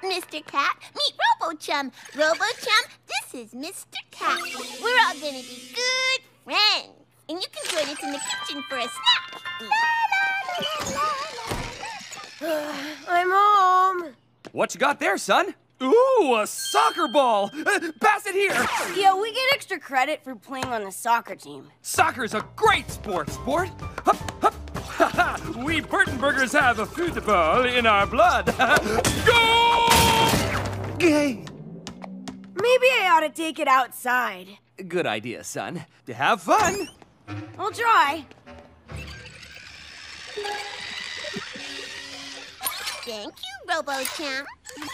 Mr. Cat, meet RoboChum. RoboChum, this is Mr. Cat. We're all gonna be good friends. And you can join us in the kitchen for a snack. I'm home. What you got there, son? Ooh, a soccer ball! Pass it here! Yeah, we get extra credit for playing on the soccer team. Soccer's a great sport! Hup, hup. We Burtonburgers have a football in our blood. Go! Maybe I ought to take it outside. Good idea, son. Have fun! I'll try. Thank you, RoboChum.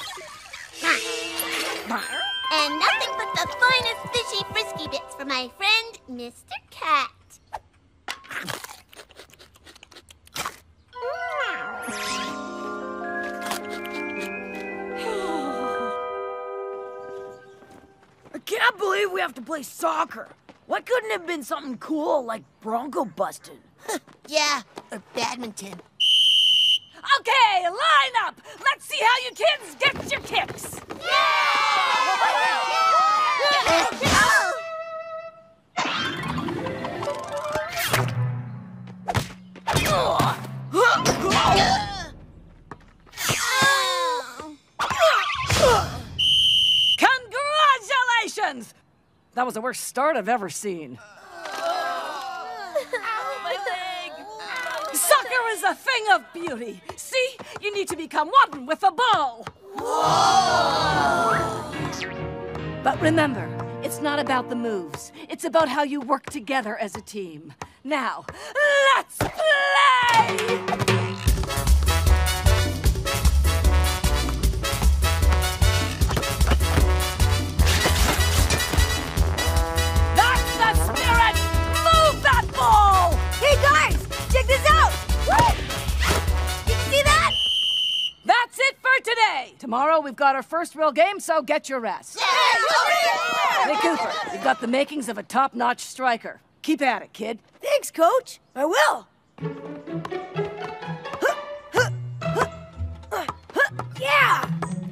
And nothing but the finest fishy frisky bits for my friend, Mr. Cat. I can't believe we have to play soccer. Why couldn't it have been something cool like Bronco busting? Yeah, or badminton. Okay, line up! Let's see how you kids get your kicks! Congratulations! That was the worst start I've ever seen. Soccer is a thing of beauty. See? You need to become one with the ball. Whoa! But remember, it's not about the moves. It's about how you work together as a team. Now, let's play! That's the spirit! Move that ball! Hey guys, check this out! Woo! Did you see that? That's it for today. Tomorrow we've got our first real game, so get your rest. Hey, Cooper, you've got the makings of a top-notch striker. Keep at it, kid. Thanks, Coach. I will. Yeah!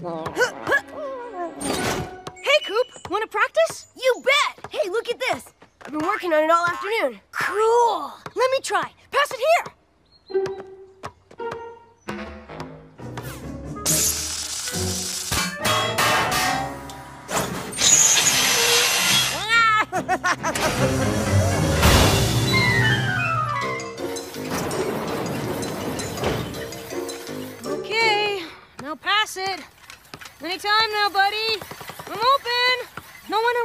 Hey, Coop, want to practice? You bet! Hey, look at this. I've been working on it all afternoon. Cool! Let me try. Pass it here. Okay, now pass it. Anytime now, buddy. I'm open. No one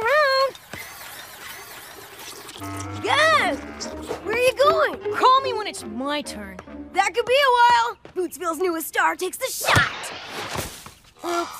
around. Good! Where are you going? Call me when it's my turn. That could be a while. Bootsville's newest star takes the shot. Oops.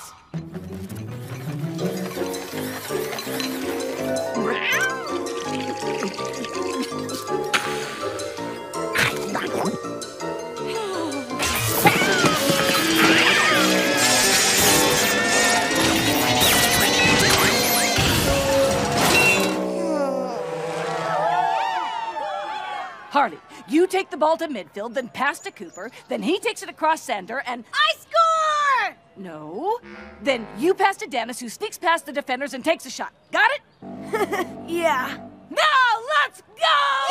Harley, you take the ball to midfield, then pass to Cooper, then he takes it across center, and... I score! No. Then you pass to Dennis, who sneaks past the defenders and takes a shot. Got it? Yeah. Now, let's go!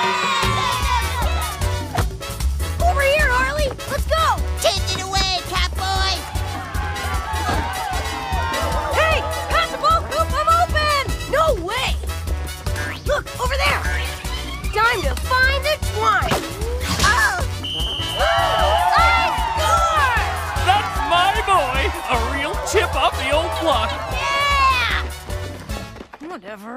Over here, Harley! Let's go! Take it away, Catboy! Hey! Pass the ball, Coop! I'm open! No way! Look, over there! Time to find the twine! Oh! I score! That's my boy! A real chip off the old block! Yeah! Whatever.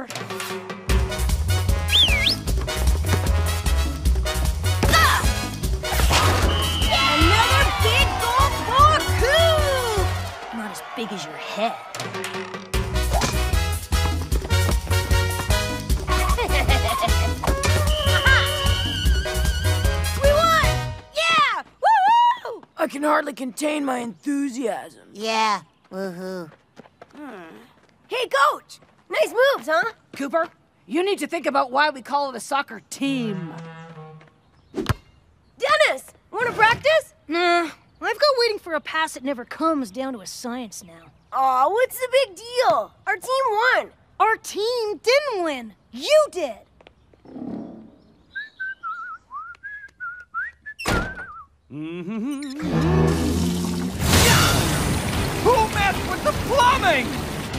Another big goal for Coop! Not as big as your head. We won! Yeah! Woo-hoo! I can hardly contain my enthusiasm. Yeah, woohoo. Hey, Coach! Nice moves, huh? Cooper, you need to think about why we call it a soccer team. Dennis! Want to practice? Nah, I've got waiting for a pass that never comes down to a science now. Aw, what's the big deal? Our team won. Our team didn't win. You did. Who messed with the plumbing?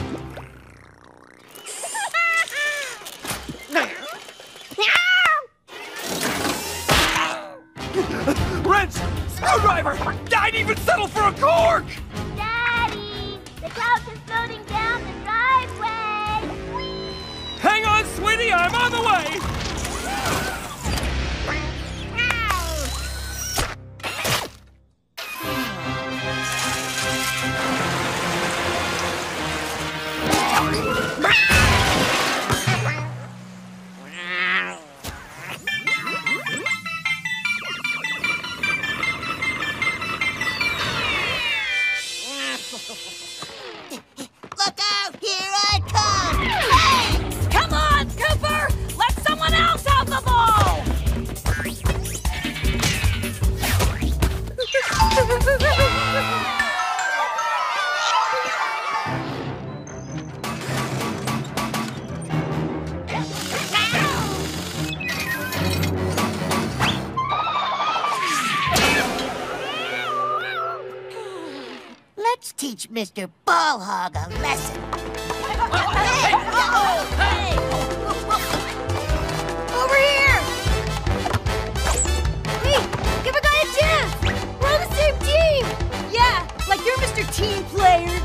Wrench! Screwdriver! I'd even settle for a cork! Daddy, the couch is floating down the driveway. Hang on, sweetie, I'm on the way! Look out, here I come. Hey! Come on, Cooper! Let someone else have the ball! Let's teach Mr. Ballhog a lesson. Over here! Hey, give a guy a chance! We're on the same team! Yeah, like you're Mr. Team Player.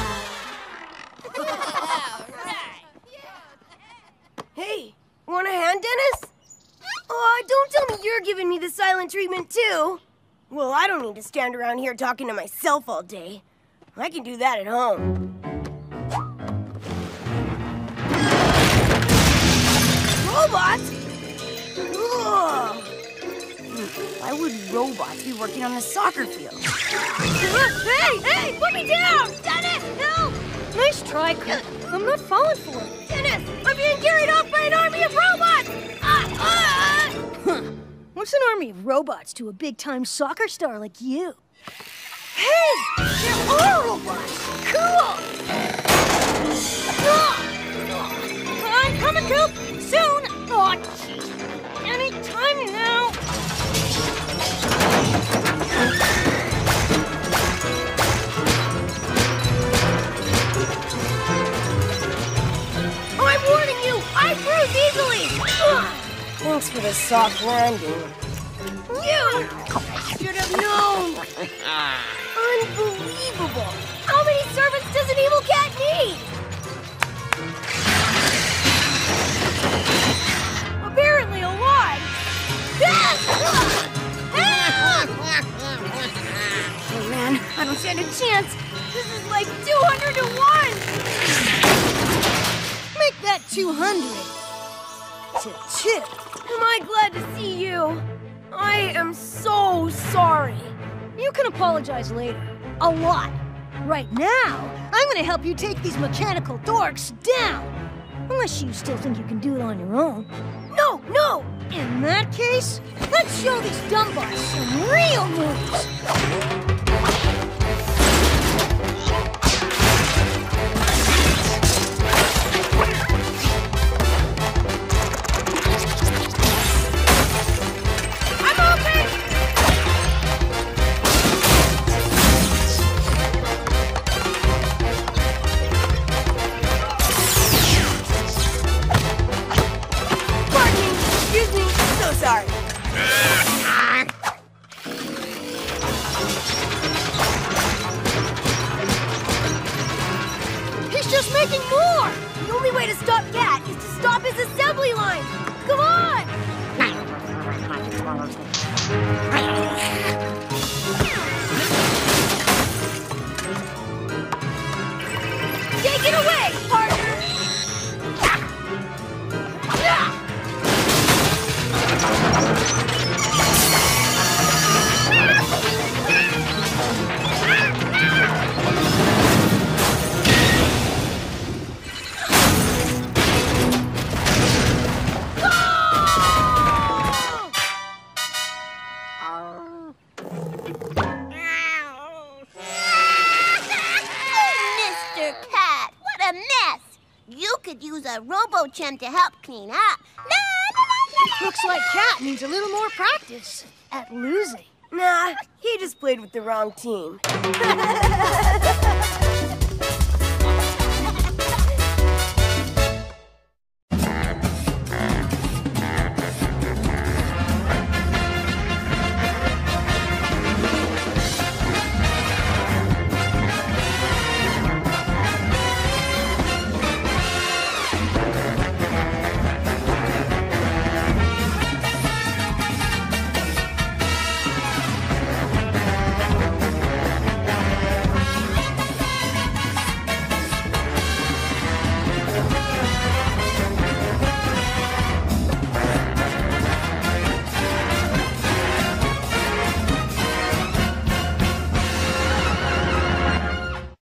Hey, want a hand, Dennis? Oh, don't tell me you're giving me the silent treatment, too. Well, I don't need to stand around here talking to myself all day. I can do that at home. Robots? Ugh. Why would robots be working on the soccer field? Hey, put me down! Dennis, help! Nice try, Coop. I'm not falling for it. Dennis, I'm being carried off by an army of robots! What's an army of robots to a big-time soccer star like you? Hey! There are robots! Cool! I'm coming, Coop! Soon! Oh, jeez. Any time now! I'm warning you! I bruise easily! Thanks for the soft landing. You should have known! Unbelievable! How many servants does an evil cat need? Apparently a lot! Oh man, I don't stand a chance! This is like 200 to 1! Make that 200 to 2. Am I glad to see you? I am so sorry. You can apologize later. A lot. Right now, I'm gonna help you take these mechanical dorks down. Unless you still think you can do it on your own. No, no! In that case, let's show these dumbbells some real moves. Sorry. He's just making more! The only way to stop Cat is to stop his assembly line. Come on! Take it away, partner! could use a Robo-Chum to help clean up. La, la, la, la. Looks like Cat needs a little more practice at losing. Nah, he just played with the wrong team.